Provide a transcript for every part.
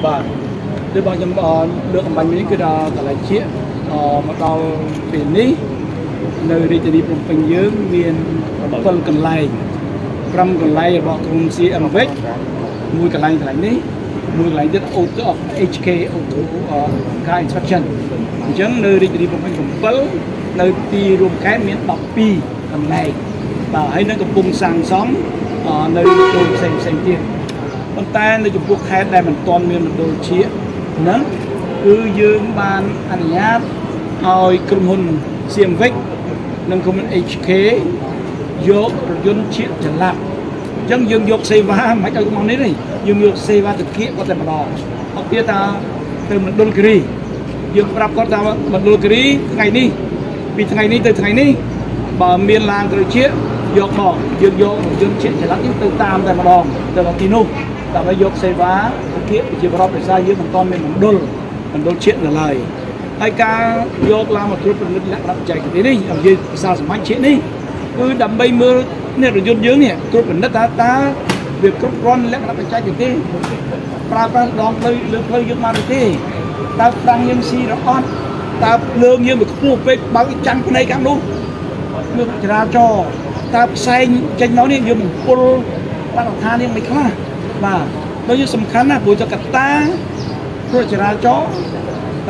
បាទដូចបងខ្ញុំលើកអំបញ្ញនេះគឺដល់កន្លែងជាមកដល់ពេលនេះនៅរាជធានីភ្នំពេញយើងមាន7កន្លែង5កន្លែងរបស់ក្រុម CMVIC មួយកន្លែងនេះមួយកន្លែងទៀត HK Auto Car Inspection អញ្ចឹងនៅរាជធានីភ្នំពេញ7នៅទីរួមខេត្តមាន12កន្លែងបាទហើយនៅកំពុងសាងសង់នៅចូលផ្សេងទៀតប៉ុន្តែនៅចំពោះខេត្តដែលមិនទាន់មានមណ្ឌលជាតិហ្នឹងគឺយើងបានអនុញ្ញាតឲ្យក្រុមហ៊ុន CMVIC និងក្រុមហ៊ុន HK យករថយន្តជាតិចល័តអញ្ចឹងយើងយកសេវាមិនឲ្យមកនេះទេយើងយកសេវាតិចគាត់តែម្ដងអត់ទៀតថាទៅមណ្ឌលគិរីយើងប្រាប់គាត់ថាមណ្ឌលគិរីថ្ងៃនេះពីថ្ងៃនេះទៅថ្ងៃនេះបើមានឡានក្រោយជាតិយកមកយើងយករថយន្តជាតិចល័តនេះទៅតាមតែម្ដងទៅដល់ទីនោះដើម្បីយកសេវាតិចជាប្រវត្តិសាស្ត្រយើងមិនទាន់មានមណ្ឌលជាតិនៅឡើយហើយការយកឡានមកត្រួតពិនិត្យលក្ខណៈបច្ចេកទេសនេះនិយាយភាសាសាមញ្ញជាតិនេះគឺដើម្បីមើលនេះរថយន្តយើងនេះត្រួតពិនិត្យថាតើវាគ្រប់គ្រាន់លក្ខណៈបច្ចេកទេសប្រើប្រាស់ដងផ្លូវលើផ្លូវយើងបានទេតើប្រាំងយើងស៊ីរអត់តើភ្លើងយើងវាខ្ពស់ពេកបើកចាំងភ្នែកខាងនោះលើចរាចរណ៍តើផ្សែងចេញមកនេះយើងបំពុលបរិស្ថាននេះមិនខ្លះបាទដូចជាសំខាន់ណាស់ព្រោះចកតាគ្រោះចរាចរណ៍តែ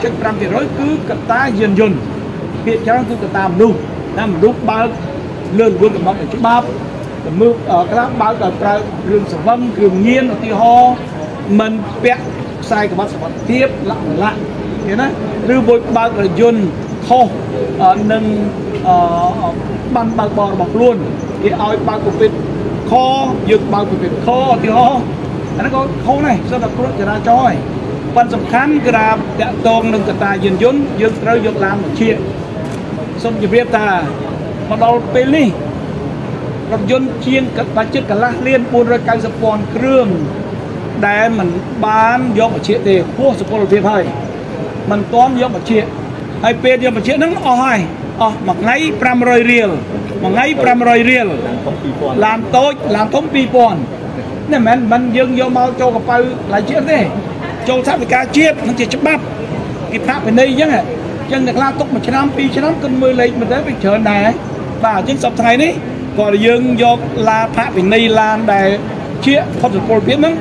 3.5% គឺកត្តាយានយន្តភាគច្រើនគឺកត្តាមនុស្សណាមនុស្សបើកលើរង្វង់កំណត់ច្បាប់មើលខ្លះបើកដោយប្រើគ្រឿងសង្វឹងគ្រឿងញៀនឧទាហរណ៍មិនពាក់ខ្សែក្រវាត់សុវត្ថិភាពលក្ខណៈឃើញណាឬមួយបើករថយន្តខុសនឹងបានបើកបររបស់ខ្លួនគេឲ្យបើកប្រភេទខយើងបើកប្រភេទខឧទាហរណ៍អានេះក៏ខុសដែរសិតតែគ្រោះចរាចរណ៍ប៉ុន្តែសំខាន់គឺថាតាក់ទងនឹងកត្តាយានយន្តយើងត្រូវយកឡានមកជាសូមជម្រាបថាមកដល់ពេលនេះរថយន្តជាងបាច់ចិត្តកន្លះលាន490,000គ្រឿងដែលមិនបានយកមកជាទេហួសសុពលភាពហើយមិនទាន់យកមកជាហើយពេលយកមកជាហ្នឹងអស់ហើយអស់មួយថ្ងៃ500រៀលមួយថ្ងៃ500រៀលឡានតូចឡានធំ2000នេះមិនយើងយកមកចូលកប៉ៅឡៃជាតិទេចូលថវិកាជាតិនឹងជាច្បាប់គេប្រាក់ពិន័យអញ្ចឹងអ្នកខ្លះទុក1ឆ្នាំ2ឆ្នាំគិតមើលលេខមិនទៅវាច្រើនដែរបាទអញ្ចឹងសប្តាហ៍នេះក៏យើងយកឡានប្រាក់ពិន័យឡានដែលជាផុតសុពលភាពហ្នឹង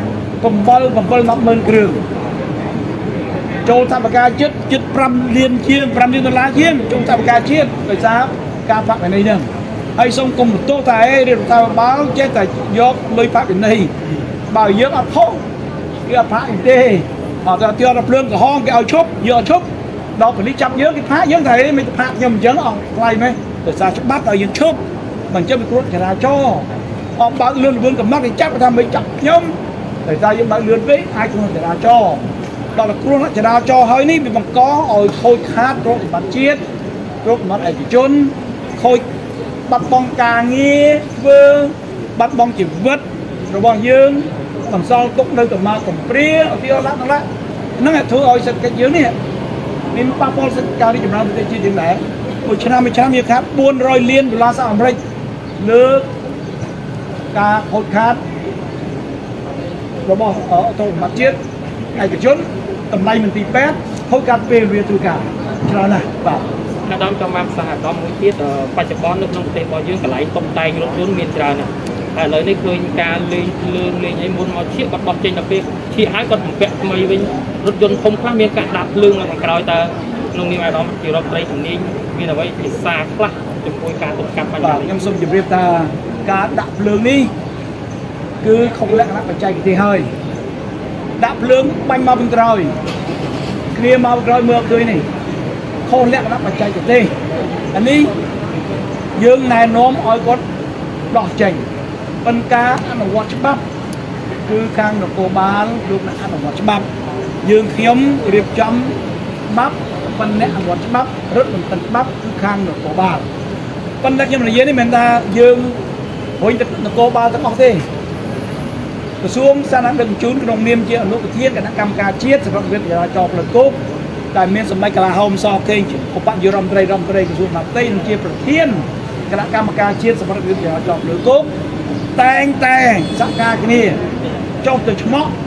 710,000គ្រឿងចូលថវិកាជាតិជិត5លានជាង5លានដុល្លារជាងចូលថវិកាជាតិដោយសារការប្រាក់ពិន័យហ្នឹងហើយសូមគុំបន្ទោសតែរដ្ឋាភិបាលចេះតែយកលុយប្រាក់ពិន័យបើយើងអត់ខុសគេអត់ប្រាក់ទេអត់ទៅដល់ភ្លើងក្រហមគេឲ្យឈប់យកឲ្យឈប់ដល់ប៉ូលីសចាប់យើងគេប្រាក់យើងតែមិនប្រាក់ខ្ញុំអញ្ចឹងអស់ថ្លៃមែនដោយសារច្បាប់ឲ្យយើងឈប់មិនអញ្ចឹងវាគ្រោះចរាចរណ៍អត់បើកលឿនកំណត់គេចាប់ថាមិនចាប់ខ្ញុំដោយសារយើងបើកលឿនពេកអាចគ្រោះចរាចរណ៍ដល់គ្រោះចរាចរណ៍ហើយនេះវាបង្កឲ្យខូចខាតទ្រព្យសម្បត្តិជាតិទ្រព្យសម្បត្តិឯកជនខូចបាត់បង់ការងារធ្វើបាត់បង់ជីវិតរបស់យើងបន្សល់ទុកនៅកម្មាកំព្រាឧទាហរណ៍ហ្នឹងធ្វើឲ្យសេដ្ឋកិច្ចយើងនេះមានប៉ះពាល់សេដ្ឋកិច្ចការរីកចម្រើនប្រទេសជាតិយើងដែរមួយឆ្នាំយើងខាត400លានដុល្លារសហរដ្ឋអាមេរិកលើការខូចខាតរបស់ទ្រព្យសម្បត្តិជាតិឯកជនតម្លៃមន្ទីរពេទ្យខូចខាតពេលវេលាធ្វើការច្រើនណាស់បាទអាដាមចង់បានសហគមន៍មួយទៀតបច្ចុប្បន្ននៅក្នុងប្រទេសរបស់យើងកន្លែងតុបតែងរថយន្តមានច្រើនណាស់ហើយឥឡូវនេះឃើញការលេងអីមុនមកឈៀកគាត់បោះចេញដល់ពេលឈៀកហើយគាត់បំពាក់ថ្មីវិញរថយន្តធំខ្លះមានការដាក់ភ្លើងនៅខាងក្រោយតើក្នុងនាមអាដាមជារដ្ឋត្រីជំនាញមានអ្វីភាសាខ្លះចំពោះការទប់ស្កាត់បញ្ហានេះខ្ញុំសូមជម្រាបថាការដាក់ភ្លើងនេះគឺខុសលក្ខណៈបច្ចេកទេសហើយដាក់ភ្លើងបាញ់មកពីក្រោយគ្នាមកពីក្រោយមើលឃើញនេះខុសលក្ខណៈបច្ចេកទេសអានេះយើងណែនាំឲ្យគាត់ដោះចេញប៉ុន្តែអនុវត្តច្បាប់គឺខាងនគរបាលលោកអ្នកអនុវត្តច្បាប់យើងខ្ញុំរៀបចំច្បាប់ប៉ុន្តែអនុវត្តច្បាប់រឹតបន្តឹងច្បាប់គឺខាងនគរបាលប៉ុន្តែខ្ញុំនិយាយនេះមិនថាយើងរុញទៅនគរបាលទាំងអស់ទេក្រសួងសាធារណសុខក្នុងនាមជាអនុប្រធានគណៈកម្មការជាតិសម្រាប់វិទ្យាចរផ្លូវគោកដែលមានសម្ដេចកលាហោមសខេងឧបនាយករដ្ឋមន្ត្រីក្រសួងមហាផ្ទៃនិងជាប្រធានគណៈកម្មការជាតិសម្រាប់វិទ្យាចរផ្លូវគោកតែងតែសហការគ្នាចុះទៅឆ្មក់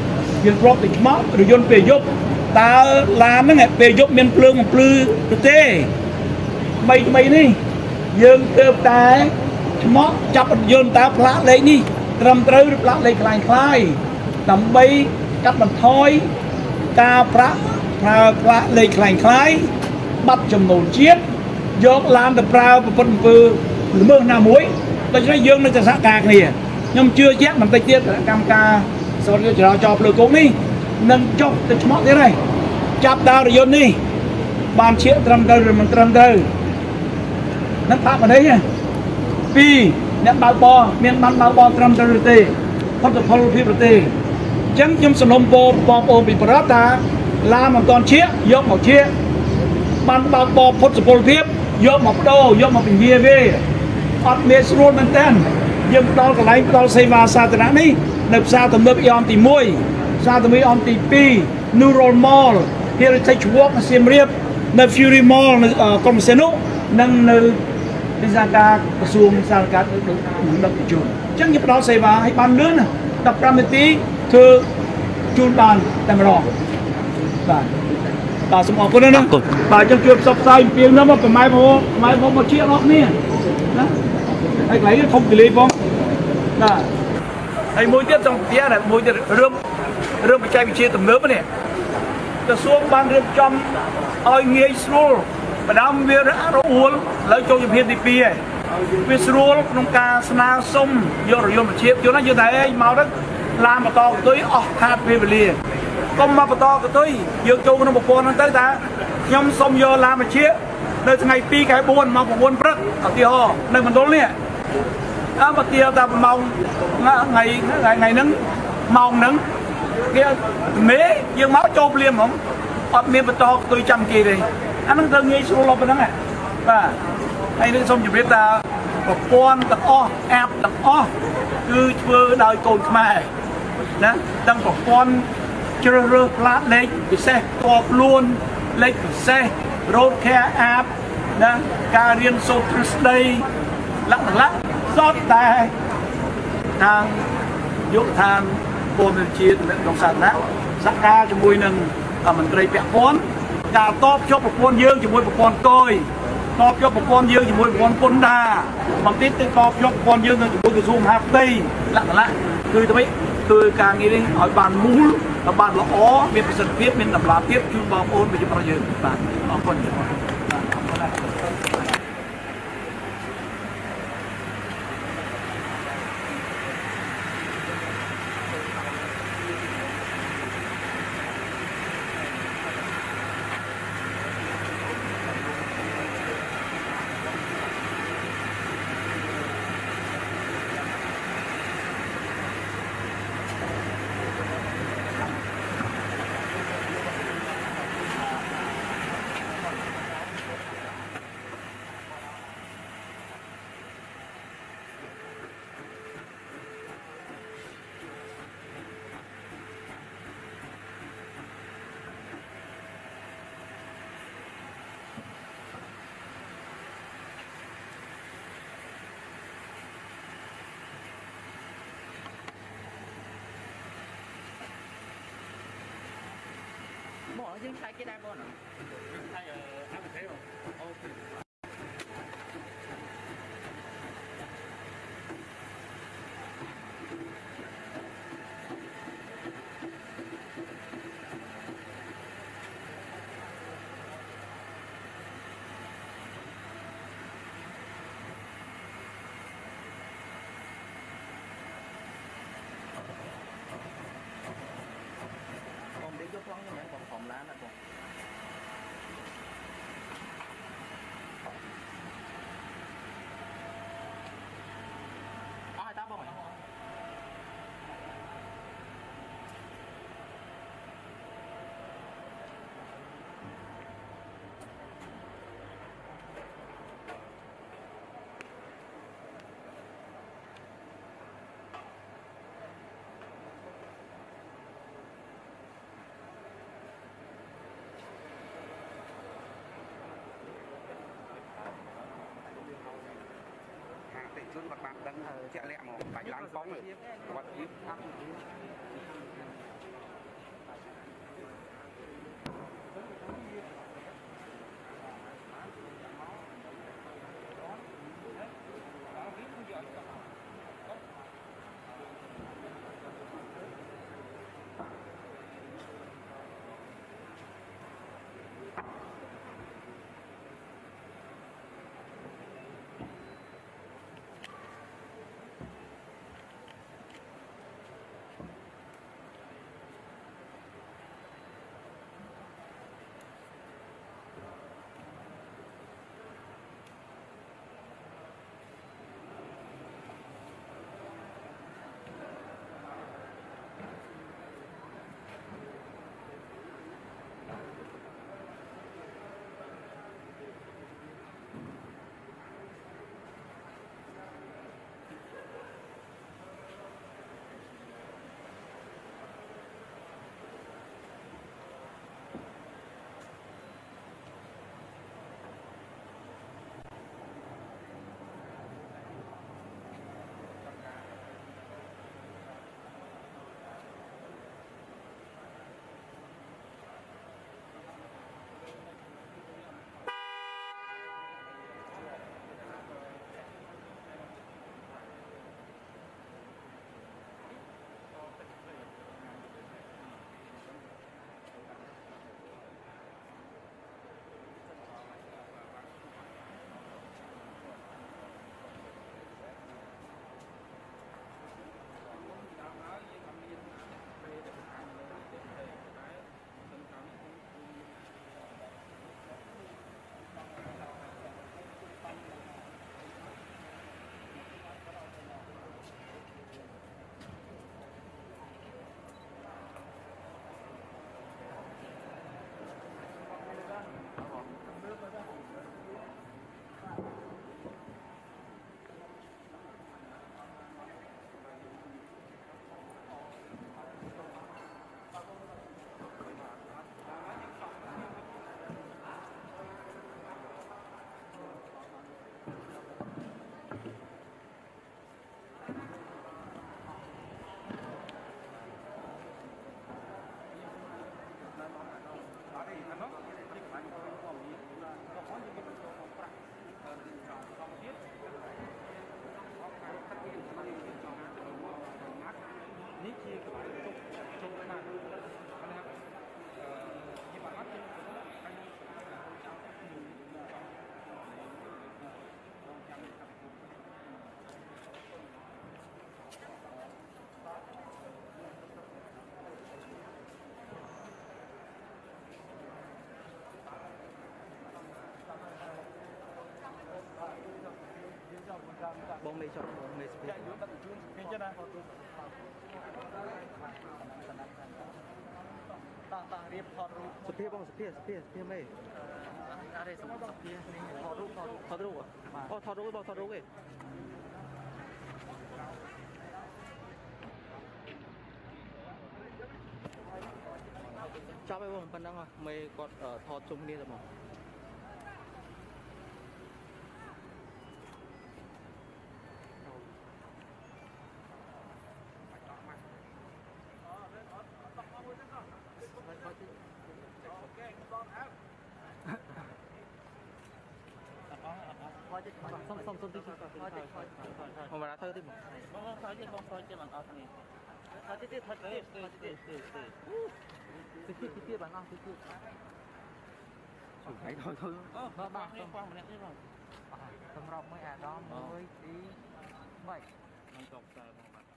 យើងគ្របតែឆ្មក់រយន្តពេលយប់តើឡានហ្នឹងពេលយប់មានភ្លើងបំភ្លឺទេ3នេះយើងទើបតែឆ្មក់ចាប់រថយន្តតើផ្លាកលេខនេះត្រឹមត្រូវឬផ្លាកលេខคล้ายដើម្បីកាត់បន្ថយការប្រើផ្លាកលេខคล้ายបាត់ចំណូលជាតិយកឡានទៅប្រើប្រពន្ធអំពើល្មើសណាមួយដូច្នេះយើងនៅតែសហការគ្នាខ្ញុំជឿជាក់បន្តិចទៀតកម្មការសវត្ថិចរាចរណ៍ផ្លូវគោកនេះនឹងចុះទៅឆ្មក់ទៀតហើយចាប់ដើររយន្តនេះបានឈៀកត្រឹមត្រូវឬមិនត្រឹមត្រូវនឹងផាកបណ្ដេញពីរអ្នកបើកបរមានបានបើកបរត្រឹមត្រូវឬទេផុតផលភាពឬទេអញ្ចឹងខ្ញុំសំណូមពរបងប្អូនពីប្រដ្ឋថាឡានមិនទាន់ឈៀកយកមកឈៀកបានបើកបរផុតសុពលភាពយកមកបដូរយកមកពញាវាអត់មានស្រួលមែនតើយើងផ្ដល់កន្លែងផ្ដល់សេវាសាធារណៈនេះនៅផ្សារទំនើបអ៊ីអនទី1ផ្សារទំនើបអ៊ីអនទី2 Neural Mall Heritage Walk នៅសៀមរាបនៅ Fury Mall នៅក្រុងសៀនុនិងនៅវិសាការក្រសួងសាធារណសុខដឹកជញ្ជូនអញ្ចឹងយើងផ្ដល់សេវាឲ្យបានលឿន15នាទីធ្វើជូនបានតែម្ដងបាទសូមអរគុណណាបាទអញ្ចឹងជួយផ្សព្វផ្សាយពីហ្នឹងមកប្រម៉ែមកជាអស់គ្នាណាហើយកន្លែងធំគីលេផងបាទហើយមួយទៀតtrongផ្ទះដែរមួយទៀតរឿងបច្ចេកវិទ្យាទំនើបនេះក្រសួងបានរៀបចំឲ្យងាយស្រួលបណ្ដាំវារអួលលើចូលជំហានទី2ហើយវាស្រួលក្នុងការស្នើសុំយករយន្តប្រជាជនណាយើងតែមកទៅឡានបន្តកតុយអស់ខាតពេលវេលាកុំមកបន្តកតុយយើងចូលក្នុងប្រព័ន្ធហ្នឹងទៅថាខ្ញុំសុំយកឡានប្រជានៅថ្ងៃ2ខែ4ម៉ោង9ព្រឹកឧទាហរណ៍នៅមណ្ឌលនេះបើទាតែម៉ោងថ្ងៃហ្នឹងម៉ោងហ្នឹងគេមេយើងមកចូលភ្លាមហ្មងអត់មានបន្តកតុយចាំគេទេអាហ្នឹងត្រូវងាយស្រួលប៉ុណ្ណឹងបាទហើយនឹងសូមជម្រាបថាប្រព័ន្ធទាំងអស់អាប់ទាំងអស់គឺធ្វើដោយកូនខ្មែរណាទាំងប្រព័ន្ធជ្រើសរើសផ្លាកលេខពិសេសតខ្លួនលេខពិសេស Road Care App ណាការរៀនសូត្រទ្រឹស្ដីលក្ខណៈសតតែខាងយកឋានពលរដ្ឋជាតិក្នុងសាធារណៈសហការជាមួយនឹងមន្ត្រីពាក់ព័ន្ធការតបជាប់ប្រព័ន្ធយើងជាមួយប្រព័ន្ធកយតបជាប់ប្រព័ន្ធយើងជាមួយប្រព័ន្ធពន្ធដារបន្តិចទៅតបជាប់ប្រព័ន្ធយើងនឹងជាមួយក្រសួងមហាផ្ទៃលក្ខណៈគឺទៅវិញធ្វើការងារនេះឲ្យបានមូលបានល្អមានប្រសិទ្ធភាពមានតម្លាភាពជូនបងប្អូនប្រជាពលរដ្ឋយើងបាទអរគុណយើងឆាយគេដែរបងឆាយអាប់ទេអូខេ phong như vậy còn phòng lá là còn ai ta bông này dân bạc bạc đang chạy lẹ mà bánh láng phóng rồi, bạc tiếp មេចុះមេស្ពីចាក់យកដាក់ជួនពីចឹងណាតតារៀបថតរូបសភាបងសភាមេអរិយសមបងពីនេះថតរូបថតរូបអូថតរូបបងថតរូបឯងចាប់ឲ្យបងប៉ុណ្ណឹងមេគាត់ថតជុំគ្នាទៅមកសុំទីមកមកធ្វើទីមកបងថយទៀតបងថយទៀតមិនអត់នេះថយទៀតទៀតបានអស់ទៀតជួយថយអូបាទនេះផងម្នាក់ទៀតបងសម្រាប់មួយអាដាម1 2 3មិនតបខ្សែបងបាទ